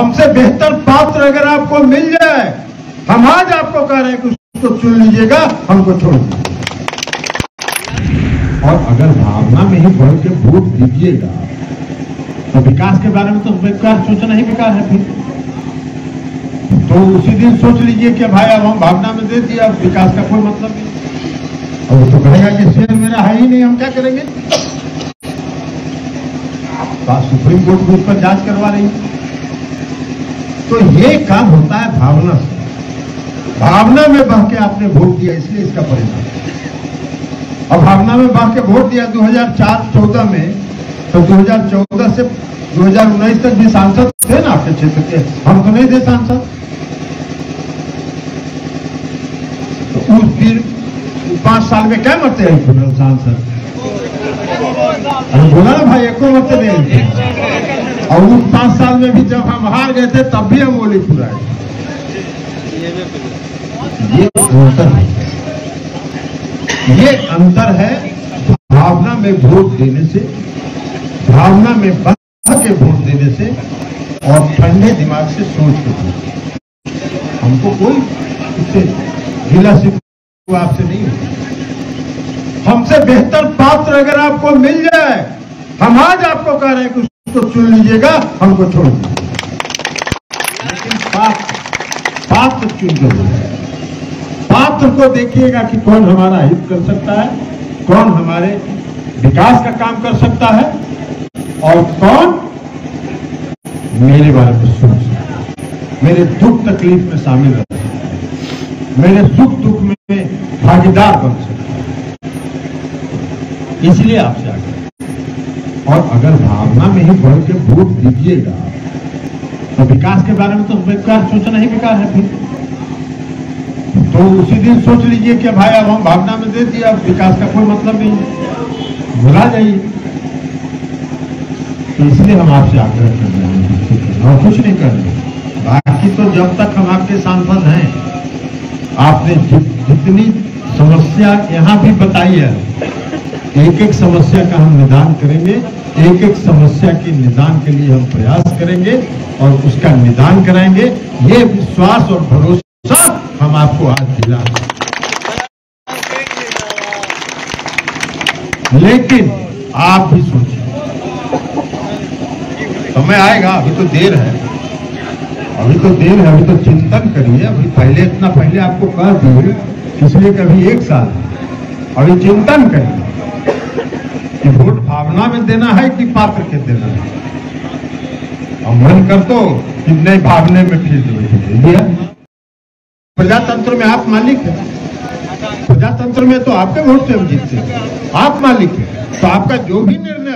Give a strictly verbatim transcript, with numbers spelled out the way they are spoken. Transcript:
हमसे बेहतर पात्र अगर आपको मिल जाए, हम आज आपको कह रहे हैं कि उसको चुन लीजिएगा, हमको छोड़ दीजिए। और अगर भावना में ही बढ़ के वोट दीजिएगा तो विकास के बारे में तो बेकार सोचना ही बेकार है। फिर तो उसी दिन सोच लीजिए कि भाई अब हम भावना में दे दिया, विकास का कोई मतलब नहीं। और वो तो कहेगा कि शेयर मेरा है ही नहीं, हम क्या करेंगे। सुप्रीम कोर्ट भी उस पर जांच करवा रही है। तो ये काम होता है भावना से। भावना में बह के आपने वोट दिया, इसलिए इसका परिणाम। और भावना में बह के वोट दिया दो हज़ार चार चौदह में, तो दो हज़ार चौदह से दो हज़ार उन्नीस तक भी सांसद थे ना आपके क्षेत्र के, हम तो नहीं थे सांसद। तो उस फिर पांच साल में क्या मरते हैं सांसद, अरे बोला ना भाई, एको मरते नहीं। और उस पांच साल में भी जब हम हार गए थे तब भी हम बोली पूरा। ये अंतर है, ये अंतर है भावना में वोट देने से, भावना में बह के वोट देने से और ठंडे दिमाग से सोच के। हमको कोई इससे गिला शिकवा आपसे नहीं होता। हमसे बेहतर पात्र अगर आपको मिल जाए, हम आज आपको कह रहे हैं कि उसको चुन लीजिएगा, हमको छोड़ दीजिए। लेकिन पात्र पात्र चुन लीजिएगा। पात्र को देखिएगा कि कौन हमारा हित कर सकता है, कौन हमारे विकास का काम कर सकता है, और कौन मेरे बारे में सोच सकता है, मेरे दुख तकलीफ में शामिल रह सकता है, मेरे सुख दुख में भागीदार बन सकता है। इसलिए आपसे आगे। और अगर भावना में ही बढ़ के वोट दीजिएगा तो विकास के बारे में तो बेकार सोचना ही बेकार है। फिर तो उसी दिन सोच लीजिए कि भाई अब हम भावना में दे दिया, विकास का कोई मतलब नहीं, भुला जाइए। तो इसलिए हम आपसे आग्रह कर रहे हैं और कुछ नहीं कर रहे। बाकी तो जब तक हम आपके सांसद हैं, आपने जि, जितनी समस्या यहाँ भी बताई है, एक एक समस्या का हम निदान करेंगे। एक एक समस्या के निदान के लिए हम प्रयास करेंगे और उसका निदान कराएंगे। ये विश्वास और भरोसा हम आपको आज दिला। लेकिन आप भी सोचिए, समय आएगा, अभी तो देर है, अभी तो देर है, अभी तो चिंतन करिए। अभी पहले इतना पहले आपको कह दिए, इसलिए कभी एक साल, अभी चिंतन करिए कि वोट भावना में देना है कि पात्र के देना है। और मन कर तो कि नहीं, भावने में फिर दिया। प्रजातंत्र में आप मालिक हैं, प्रजातंत्र में तो आपके वोट से हम जीतते हैं, आप मालिक हैं। तो आपका जो भी निर्णय